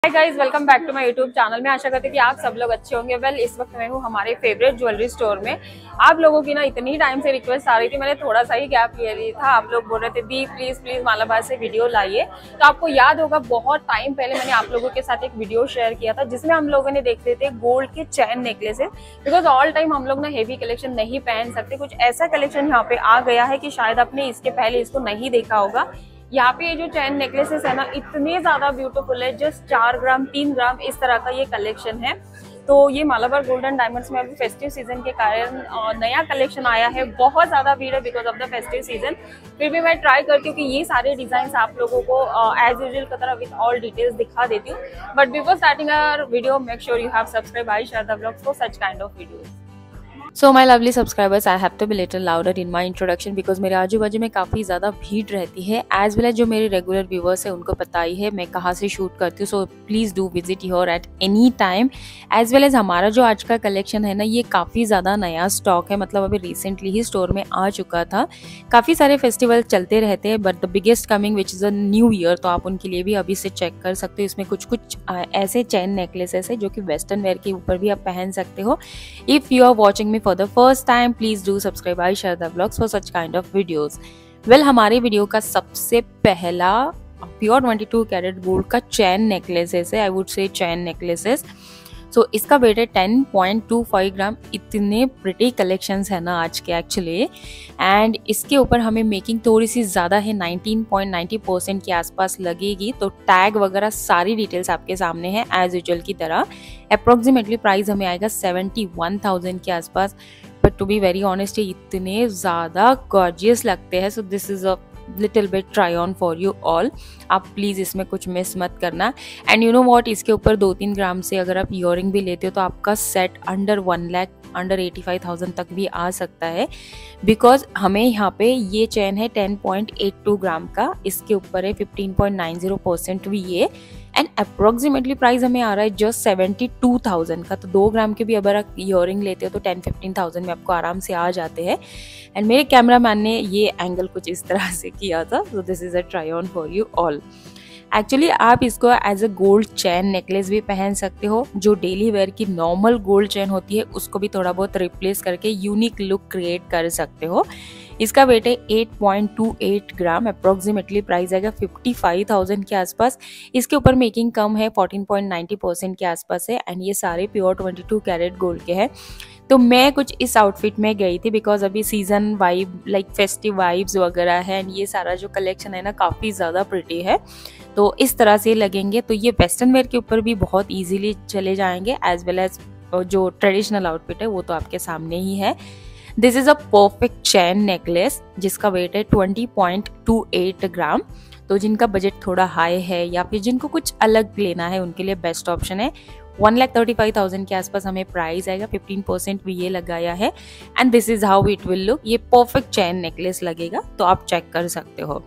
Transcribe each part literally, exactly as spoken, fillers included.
Hi guys, welcome back to my YouTube channel. मैं आशा करती हूँ कि आप सब लोग अच्छे होंगे। वेल well, इस वक्त मैं हूँ हमारे फेवरेट ज्वेलरी स्टोर में। आप लोगों की ना इतनी टाइम से रिक्वेस्ट आ रही थी, मैंने थोड़ा सा ही गैप ले लिया था। आप लोग बोल रहे थे दी प्लीज प्लीज मालाबार से वीडियो लाइए। तो आपको याद होगा बहुत टाइम पहले मैंने आप लोगों के साथ एक वीडियो शेयर किया था जिसमें हम लोगों ने देख रहे थे गोल्ड के chain necklaces. Because all time हम लोग ना हेवी कलेक्शन नहीं पहन सकते, कुछ ऐसा कलेक्शन यहाँ पे आ गया है कि शायद आपने इसके पहले इसको नहीं देखा होगा। यहाँ पे ये जो चैन नेकलेसेस है ना इतने ज्यादा ब्यूटीफुल है। जस्ट चार ग्राम तीन ग्राम इस तरह का ये कलेक्शन है। तो ये मालाबार गोल्ड एंड डायमंड्स में अभी फेस्टिव सीजन के कारण नया कलेक्शन आया है। बहुत ज्यादा भीड़ है because of the festive season. फिर भी मैं ट्राई करती हूँ कि ये सारे डिजाइन आप लोगों को एज यूजुअल की तरह विद ऑल डिटेल्स दिखा देती हूँ। But before starting our video make sure you have subscribe I share the vlogs for such kind of videos. So my lovely subscribers, I have to be little louder in my introduction because मेरे आजू बाजू में काफ़ी ज़्यादा भीड़ रहती है। As well as जो मेरे रेगुलर व्यूवर्स है उनको पता ही है मैं कहाँ से शूट करती हूँ। So please do visit your at any time. As well as हमारा जो आज का कलेक्शन है ना ये काफ़ी ज़्यादा नया स्टॉक है, मतलब अभी रिसेंटली ही स्टोर में आ चुका था। काफ़ी सारे फेस्टिवल चलते रहते हैं but the biggest coming which is a new year, तो आप उनके लिए भी अभी से चेक कर सकते हो। इसमें कुछ कुछ ऐसे चैन नेकलेसेस है जो कि वेस्टर्न वेयर के ऊपर भी आप पहन सकते हो। If you are watching me for the first time please do subscribe I share the vlogs for such kind of videos. Well हमारे वीडियो का सबसे पहला प्योर बाईस कैरेट गोल्ड का चैन नेकलेसेस है। I would say chain necklaces. So so, इसका weight है ten point two five gram. इतने प्रिटी कलेक्शंस है ना आज के एक्चुअली। एंड इसके ऊपर हमें मेकिंग थोड़ी सी ज़्यादा है, नाइनटीन पॉइंट नाइंटी परसेंट के आसपास लगेगी। तो टैग वगैरह सारी डिटेल्स आपके सामने है एज यूजुअल की तरह। अप्रोक्सीमेटली प्राइस हमें आएगा सेवेंटी वन थाउजेंड के आसपास। But to be very honest ये इतने ज़्यादा गॉर्जियस लगते हैं। So this is a little bit try on for you all. आप प्लीज़ इसमें कुछ मिस मत करना। एंड यू नो वॉट, इसके ऊपर दो तीन ग्राम से अगर आप ईयरिंग भी लेते हो तो आपका set under one lakh under eighty five thousand तक भी आ सकता है। बिकॉज हमें यहाँ पे ये चैन है ten point eight two gram का, इसके ऊपर है fifteen point nine zero percent भी ये। एंड अप्रोक्सीमेटली प्राइस हमें आ रहा है जस्ट सेवेंटी टू थाउजेंड का। तो दो ग्राम के भी अगर आप ईयरिंग लेते हो तो टेन फिफ्टीन थाउजेंड में आपको आराम से आ जाते हैं। एंड मेरे कैमरा मैन ने ये एंगल कुछ इस तरह से किया था। So this is a try on for you all. Actually आप इसको as a gold chain necklace भी पहन सकते हो। जो डेली वेयर की नॉर्मल गोल्ड चैन होती है उसको भी थोड़ा बहुत रिप्लेस करके यूनिक लुक क्रिएट कर सकते हो। इसका वेट है eight point two eight gram. Approximately price आएगा फिफ्टी फाइव थाउजेंड के आसपास। इसके ऊपर मेकिंग कम है, फोर्टीन पॉइंट नाइंटी परसेंट के आसपास है। एंड ये सारे pure twenty two carat gold के हैं। तो मैं कुछ इस आउटफिट में गई थी बिकॉज अभी season vibe like festive vibes वगैरह है। एंड ये सारा जो कलेक्शन है ना काफ़ी ज़्यादा प्रिटी है, तो इस तरह से लगेंगे। तो ये वेस्टर्न वेयर के ऊपर भी बहुत ईजिली चले जाएंगे। एज वेल एज जो ट्रेडिशनल आउटफिट है वो तो आपके सामने ही है। This is a perfect chain necklace जिसका वेट है twenty point two eight gram. तो जिनका बजट थोड़ा हाई है या फिर जिनको कुछ अलग लेना है उनके लिए बेस्ट ऑप्शन है। One lakh thirty five thousand के आसपास हमें प्राइस आएगा। फिफ्टीन परसेंट भी ये लगाया है। And this is how it will look. ये परफेक्ट चैन नेकलेस लगेगा, तो आप चेक कर सकते हो।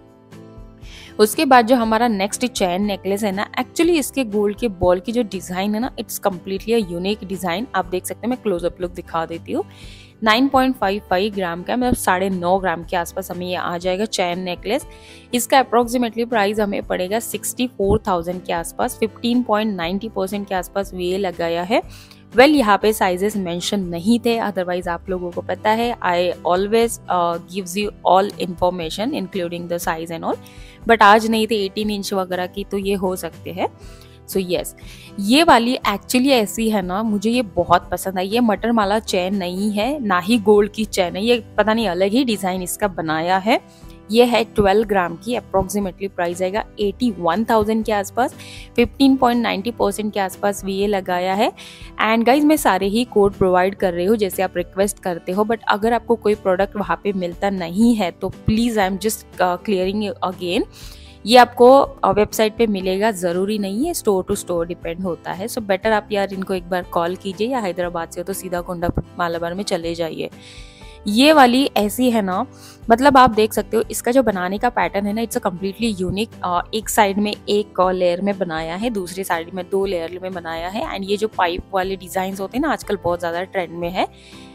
उसके बाद जो हमारा नेक्स्ट चैन नेकलेस है ना, एक्चुअली इसके गोल्ड के बॉल की जो डिजाइन है ना इट्स कम्प्लीटली यूनिक डिजाइन। आप देख सकते हैं, मैं क्लोजअप लुक दिखा देती हूँ। Nine point five five gram का, मतलब साढ़े नौ ग्राम के आसपास हमें ये आ जाएगा चैन नेकलेस। इसका अप्रोक्सीमेटली प्राइस हमें पड़ेगा सिक्सटी फोर थाउजेंड के आसपास। फिफ्टीन पॉइंट नाइंटी परसेंट के आसपास ये लगाया है। वेल well, यहाँ पे साइजेस मेंशन नहीं थे, अदरवाइज आप लोगों को पता है I always gives you all information including the size and all. But आज नहीं थे एटीन इंच वगैरह की, तो ये हो सकते हैं। सो so, यस yes, ये वाली एक्चुअली ऐसी है ना, मुझे ये बहुत पसंद आई। ये मटर माला चैन नहीं है, ना ही गोल्ड की चैन है, ये पता नहीं अलग ही डिजाइन इसका बनाया है। ये है ट्वेल्व ग्राम की। अप्रोक्सीमेटली प्राइस आएगा एटी वन थाउजेंड के आसपास। फिफ्टीन पॉइंट नाइंटी परसेंट के आसपास भी ये लगाया है। एंड गाइज मैं सारे ही कोड प्रोवाइड कर रही हूँ जैसे आप रिक्वेस्ट करते हो। बट अगर आपको कोई प्रोडक्ट वहाँ पे मिलता नहीं है तो please I am just clearing again, ये आपको वेबसाइट पे मिलेगा, ज़रूरी नहीं है, स्टोर टू स्टोर डिपेंड होता है। सो so बेटर आप यार इनको एक बार कॉल कीजिए, या हैदराबाद से हो तो सीधा कोंडापुर मालाबार में चले जाइए। ये वाली ऐसी है ना, मतलब आप देख सकते हो इसका जो बनाने का पैटर्न है ना इट्स अ कम्प्लीटली यूनिक। एक साइड में एक लेयर में बनाया है, दूसरी साइड में दो लेयर में बनाया है। एंड ये जो पाइप वाले डिजाइन होते हैं ना आजकल बहुत ज़्यादा ट्रेंड में है,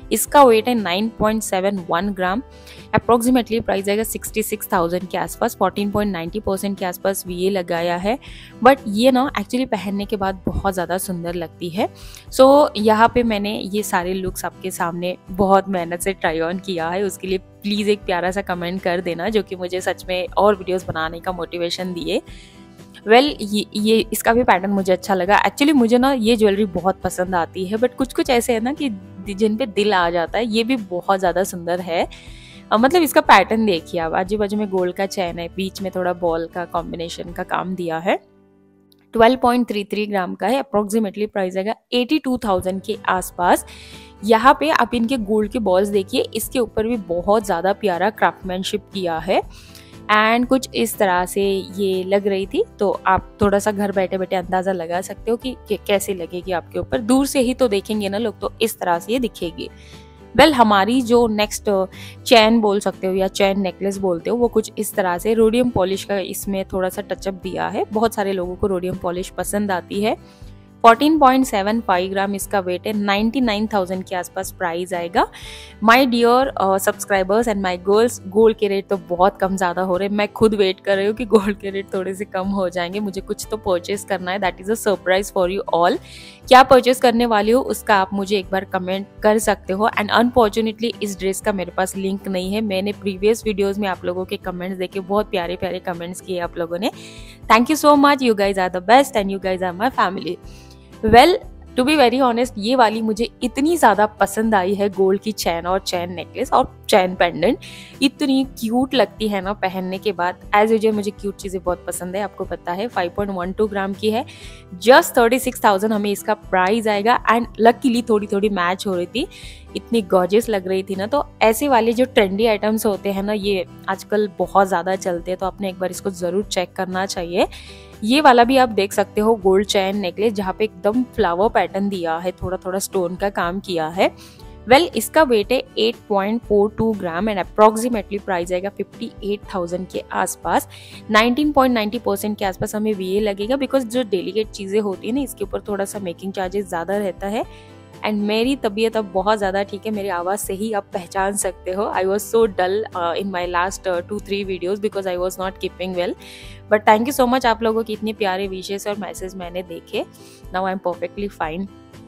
इसका वेट है nine point seven one gram. Approximately price आएगा सिक्सटी सिक्स थाउजेंड के आसपास। फोर्टीन पॉइंट नाइंटी परसेंट के आसपास वीए लगाया है, बट ये ना एक्चुअली पहनने के बाद बहुत ज़्यादा सुंदर लगती है। सो so, यहाँ पे मैंने ये सारे लुक्स आपके सामने बहुत मेहनत से ट्राई ऑन किया है, उसके लिए प्लीज़ एक प्यारा सा कमेंट कर देना जो कि मुझे सच में और वीडियोस बनाने का मोटिवेशन दिए। वेल well, ये ये इसका भी पैटर्न मुझे अच्छा लगा। एक्चुअली मुझे ना ये ज्वेलरी बहुत पसंद आती है, बट कुछ कुछ ऐसे है ना कि जिन पे दिल आ जाता है। ये भी बहुत ज़्यादा सुंदर है, आ, मतलब इसका पैटर्न देखिए आप, आजू बाजू में गोल्ड का चैन है, बीच में थोड़ा बॉल का कॉम्बिनेशन का काम दिया है। Twelve point three three gram का है। अप्रोक्सीमेटली प्राइस आएगा एटी टू थाउजेंड के आसपास। यहाँ पे आप इनके गोल्ड के बॉल्स देखिए, इसके ऊपर भी बहुत ज़्यादा प्यारा क्राफ्टमैनशिप किया है एंड कुछ इस तरह से ये लग रही थी। तो आप थोड़ा सा घर बैठे बैठे अंदाज़ा लगा सकते हो कि, कि कैसे लगेगी आपके ऊपर। दूर से ही तो देखेंगे ना लोग, तो इस तरह से ये दिखेगी। वेल well, हमारी जो नेक्स्ट चैन बोल सकते हो या चैन नेकलेस बोलते हो, वो कुछ इस तरह से रोडियम पॉलिश का इसमें थोड़ा सा टचअप दिया है। बहुत सारे लोगों को रोडियम पॉलिश पसंद आती है। Fourteen point seven five gram इसका वेट है। नाइंटी नाइन थाउजेंड के आसपास प्राइस आएगा। My dear subscribers and my girls, gold के रेट तो बहुत कम ज़्यादा हो रहे हैं। मैं खुद वेट कर रही हूँ कि गोल्ड के रेट थोड़े से कम हो जाएंगे। मुझे कुछ तो परचेज करना है, that is a surprise for you all. क्या परचेज करने वाली हो उसका आप मुझे एक बार कमेंट कर सकते हो। एंड अनफॉर्चुनेटली इस ड्रेस का मेरे पास लिंक नहीं है। मैंने प्रीवियस वीडियोज़ में आप लोगों के कमेंट्स देखे, बहुत प्यारे प्यारे कमेंट्स किए आप लोगों ने। Thank you so much, you guys are the best and you guys are my family. Well to be very honest, ये वाली मुझे इतनी ज़्यादा पसंद आई है, गोल्ड की चैन और चैन नेकलेस और चैन पेंडेंट। इतनी क्यूट लगती है ना पहनने के बाद। एज यूजुअल मुझे क्यूट चीज़ें बहुत पसंद है, आपको पता है। Five point one two gram की है। जस्ट थर्टी सिक्स थाउजेंड हमें इसका प्राइस आएगा। एंड लकीली थोड़ी थोड़ी मैच हो रही थी, इतनी गॉर्जियस लग रही थी ना। तो ऐसे वाले जो ट्रेंडी आइटम्स होते हैं ना, ये आजकल बहुत ज़्यादा चलते हैं, तो आपने एक बार इसको ज़रूर चेक करना चाहिए। ये वाला भी आप देख सकते हो, गोल्ड चैन नेकलेस, जहाँ पे एकदम फ्लावर पैटर्न दिया है, थोड़ा थोड़ा स्टोन का काम किया है। वेल well, इसका वेट है eight point four two gram and approximately price आएगा फिफ्टी एट थाउजेंड के आसपास। नाइनटीन पॉइंट नाइंटी परसेंट के आसपास हमें वीए लगेगा, बिकॉज जो डेलीकेट चीज़ें होती है ना, इसके ऊपर थोड़ा सा मेकिंग चार्जेस ज़्यादा रहता है। एंड मेरी तबीयत अब बहुत ज़्यादा ठीक है, मेरी आवाज़ से ही आप पहचान सकते हो। I was so dull in my last two three videos because I was not keeping well, but thank you so much आप लोगों की इतने प्यारे विशेस और मैसेज मैंने देखे। Now I am perfectly fine.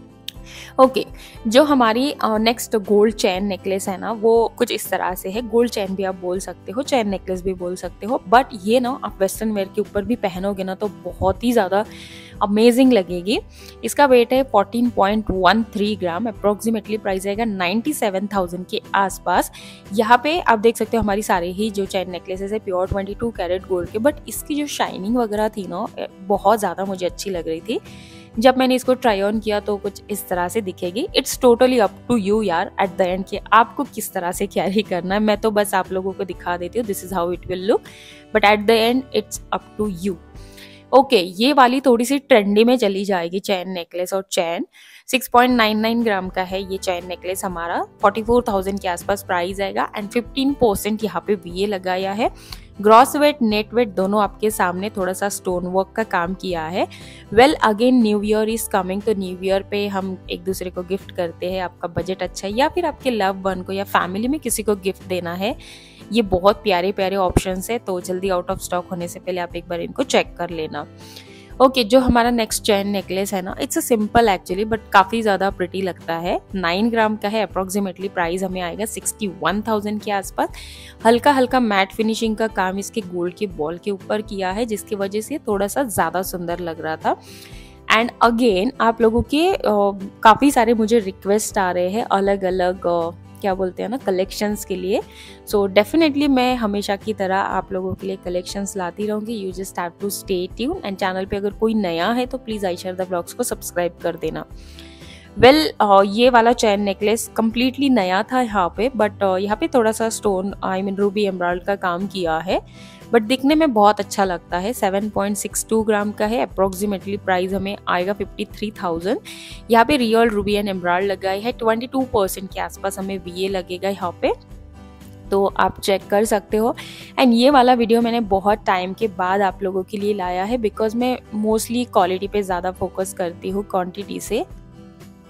Okay okay, जो हमारी नेक्स्ट गोल्ड चैन नेकलेस है ना, वो कुछ इस तरह से है। गोल्ड चैन भी आप बोल सकते हो, चैन नेकलेस भी बोल सकते हो, बट ये ना आप वेस्टर्न वेयर के ऊपर भी पहनोगे ना तो बहुत ही ज़्यादा अमेजिंग लगेगी। इसका वेट है fourteen point one three gram. Approximately price आएगा नाइंटी सेवन थाउजेंड के आसपास। यहाँ पे आप देख सकते हो हमारी सारे ही जो चैन नेकलेसेस है pure twenty two carat gold के, बट इसकी जो शाइनिंग वगैरह थी ना, बहुत ज़्यादा मुझे अच्छी लग रही थी। जब मैंने इसको ट्राई ऑन किया तो कुछ इस तरह से दिखेगी। It's totally up to you यार, एट द एंड कि आपको किस तरह से कैरी करना है। मैं तो बस आप लोगों को दिखा देती हूँ, this is how it will look, but at the end it's up to you. Okay okay, ये वाली थोड़ी सी ट्रेंडी में चली जाएगी चैन नेकलेस और chain. Six point nine nine gram का है ये चैन नेकलेस हमारा। फोर्टी फोर थाउजेंड के आसपास प्राइस आएगा एंड फिफ्टीन परसेंट यहाँ पे वीए लगाया है। ग्रॉस वेट नेट वेट दोनों आपके सामने, थोड़ा सा स्टोन वर्क का काम किया है। Well again new year is coming, तो न्यू ईयर पे हम एक दूसरे को गिफ्ट करते हैं। आपका बजट अच्छा है या फिर आपके लव वन को या फैमिली में किसी को गिफ्ट देना है, ये बहुत प्यारे प्यारे ऑप्शंस है। तो जल्दी आउट ऑफ स्टॉक होने से पहले आप एक बार इनको चेक कर लेना। ओके okay, जो हमारा नेक्स्ट चैन नेकलेस है ना, it's a simple actually, but काफ़ी ज़्यादा प्रिटी लगता है। नाइन ग्राम का है। अप्रोक्सीमेटली प्राइस हमें आएगा सिक्सटी वन थाउजेंड के आसपास। हल्का हल्का मैट फिनिशिंग का काम इसके गोल्ड के बॉल के ऊपर किया है, जिसकी वजह से थोड़ा सा ज़्यादा सुंदर लग रहा था। एंड अगेन आप लोगों के काफ़ी सारे मुझे रिक्वेस्ट आ रहे हैं अलग अलग uh, क्या बोलते हैं ना, कलेक्शंस के लिए। सो so, डेफिनेटली मैं हमेशा की तरह आप लोगों के लिए कलेक्शंस लाती रहूँगी। You just have to stay tune and channel पे अगर कोई नया है तो प्लीज़ आयशा द ब्लॉग्स को सब्सक्राइब कर देना। वेल well, uh, ये वाला चैन नेकलेस कम्प्लीटली नया था यहाँ पे, बट uh, यहाँ पे थोड़ा सा stone I mean ruby emerald का काम किया है, बट दिखने में बहुत अच्छा लगता है। Seven point six two gram का है। अप्रोक्सीमेटली प्राइस हमें आएगा फिफ्टी थ्री थाउजेंड। यहाँ पे रियल रूबी एंड एमराल्ड लगाई है। ट्वेंटी टू परसेंट के आसपास हमें वीए लगेगा यहाँ पे, तो आप चेक कर सकते हो। एंड ये वाला वीडियो मैंने बहुत टाइम के बाद आप लोगों के लिए लाया है, बिकॉज मैं मोस्टली क्वालिटी पे ज़्यादा फोकस करती हूँ क्वांटिटी से।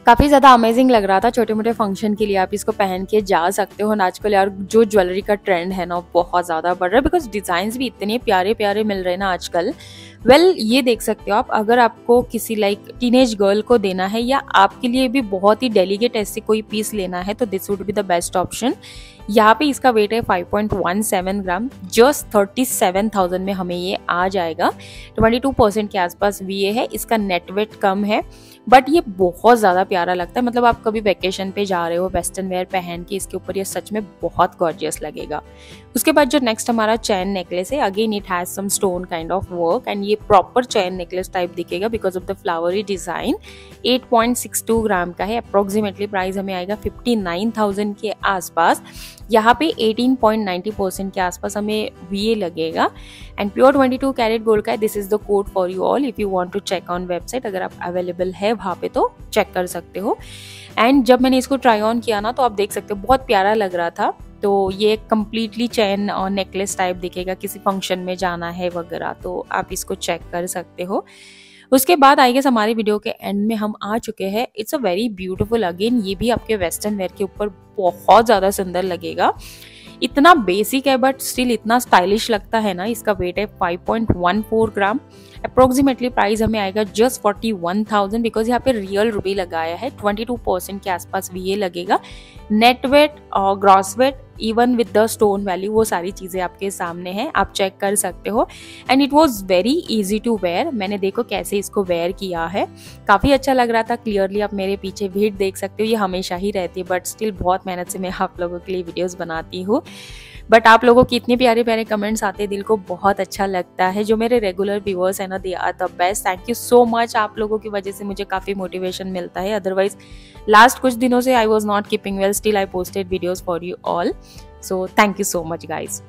काफ़ी ज़्यादा अमेजिंग लग रहा था। छोटे मोटे फंक्शन के लिए आप इसको पहन के जा सकते हो। आजकल यार जो ज्वेलरी का ट्रेंड है ना बहुत ज़्यादा बढ़ रहा है, बिकॉज डिज़ाइंस भी इतने प्यारे प्यारे मिल रहे हैं ना आजकल। वेल well, ये देख सकते हो आप, अगर आपको किसी लाइक टीनेज गर्ल को देना है या आपके लिए भी बहुत ही डेलीकेट ऐसे कोई पीस लेना है तो this would be the best option. यहाँ पे इसका वेट है five point one seven gram, just thirty seven thousand में हमें ये आ जाएगा। ट्वेंटी टू परसेंट के आसपास वीए है, इसका नेट वेट कम है, बट ये बहुत ज़्यादा प्यारा लगता है। मतलब आप कभी वेकेशन पे जा रहे हो वेस्टर्न वेयर पहन के इसके ऊपर, ये सच में बहुत गॉर्जियस लगेगा। उसके बाद जो नेक्स्ट हमारा चैन नेकलेस है, again it has some stone kind of work and ये प्रॉपर चैन नेकलेस टाइप दिखेगा because of the flowery design. Eight point six two gram का है, अप्रोक्सीमेटली प्राइस हमें आएगा फिफ्टी नाइन थाउजेंड के आसपास। यहाँ पे एटीन पॉइंट नाइंटी परसेंट के आसपास हमें वीए लगेगा and pure twenty two carat gold का है। This is the code for you all if you want to check on website. अगर आप अवेलेबल है वहाँ पे तो चेक कर सकते हो। एंड जब मैंने इसको ट्राई ऑन किया ना तो आप देख सकते हो बहुत प्यारा लग रहा था। तो ये कम्प्लीटली चैन और नेकलेस टाइप दिखेगा, किसी फंक्शन में जाना है वगैरह तो आप इसको चेक कर सकते हो। उसके बाद आई गेस हमारी वीडियो के एंड में हम आ चुके हैं। It's a very beautiful, again ये भी आपके वेस्टर्न वेयर के ऊपर बहुत ज़्यादा सुंदर लगेगा। इतना बेसिक है बट स्टिल इतना स्टाइलिश लगता है ना। इसका वेट है five point one four gram, approximately price हमें आएगा just forty one thousand because यहाँ पे रियल रुबी लगाया है। ट्वेंटी टू परसेंट के आसपास वीए लगेगा। नेट वेट और gross weight even with the stone value वो सारी चीज़ें आपके सामने हैं, आप चेक कर सकते हो। And it was very easy to wear. मैंने देखो कैसे इसको वेयर किया है, काफ़ी अच्छा लग रहा था। क्लियरली आप मेरे पीछे भीड़ देख सकते हो, ये हमेशा ही रहती है बट स्टिल बहुत मेहनत से मैं आप लोगों के लिए वीडियोज़ बनाती हूँ। बट आप लोगों की इतने प्यारे प्यारे कमेंट्स आते हैं, दिल को बहुत अच्छा लगता है। जो मेरे रेगुलर व्यूअर्स हैं ना, they are the best. Thank you so much. आप लोगों की वजह से मुझे काफ़ी मोटिवेशन मिलता है। अदरवाइज लास्ट कुछ दिनों से I was not keeping well, still I posted videos for you all. So thank you so much guys.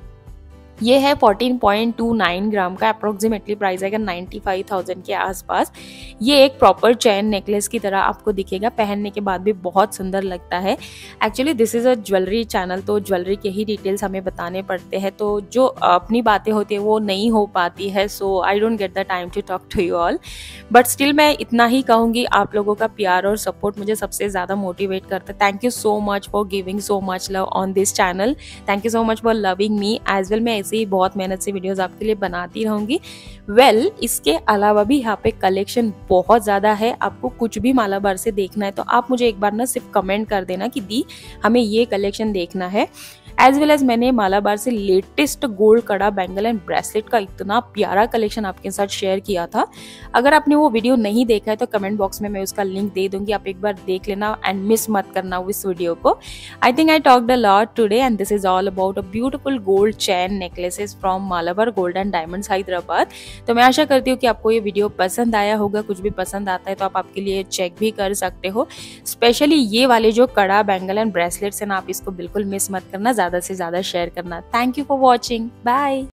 ये है fourteen point two nine gram का, अप्रोक्सीमेटली प्राइस आएगा नाइन्टी फाइव थाउजेंड के आसपास। ये एक प्रॉपर चैन नेकलेस की तरह आपको दिखेगा, पहनने के बाद भी बहुत सुंदर लगता है। Actually this is a jewellery channel, तो ज्वेलरी के ही डिटेल्स हमें बताने पड़ते हैं, तो जो अपनी बातें होती है वो नहीं हो पाती है। So I don't get the time to talk to you all, but still मैं इतना ही कहूँगी, आप लोगों का प्यार और सपोर्ट मुझे सबसे ज़्यादा मोटिवेट करता है। Thank you so much for giving so much love on this channel. Thank you so much for loving me as well. मैं ऐसे ही बहुत मेहनत से वीडियोस आपके लिए बनाती रहूंगी। वेल well, इसके अलावा भी यहाँ पे कलेक्शन बहुत ज़्यादा है। आपको कुछ भी मालाबार से देखना है तो आप मुझे एक बार ना सिर्फ कमेंट कर देना कि दी हमें ये कलेक्शन देखना है। एज वेल एज मैंने मालाबार से लेटेस्ट गोल्ड कड़ा बैंगल एंड ब्रेसलेट का इतना प्यारा कलेक्शन आपके साथ शेयर किया था। अगर आपने वो वीडियो नहीं देखा है तो कमेंट बॉक्स में मैं उसका लिंक दे दूंगी, आप एक बार देख लेना एंड मिस मत करना इस वीडियो को। I think I talked a lot today and this is all about a beautiful gold chain necklaces from Malabar gold and diamonds Hyderabad. तो मैं आशा करती हूँ कि आपको ये वीडियो पसंद आया होगा। कुछ भी पसंद आता है तो आप आपके लिए चेक भी कर सकते हो। स्पेशली ये वाले जो कड़ा बैंगल एंड ब्रेसलेट्स है ना, आप इसको बिल्कुल मिस मत करना, ज़्यादा से ज़्यादा शेयर करना। Thank you for watching, bye.